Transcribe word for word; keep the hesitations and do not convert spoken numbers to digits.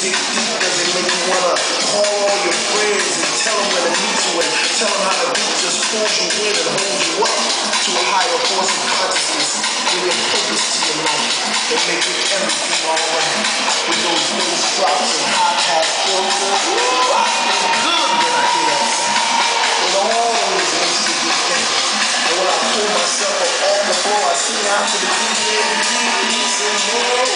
dig deep? Does it make you wanna call all your friends and tell them where to meet you and tell them how the beat just pulls you in and holds you up to a higher force of consciousness, give your purpose to your life and make it everything alright? With those bass drops and high pass filters, ooh, I feel good when I hear that sound. It always makes me get down. And when I pull myself up off the floor, I sing out to the D J and the D J, say,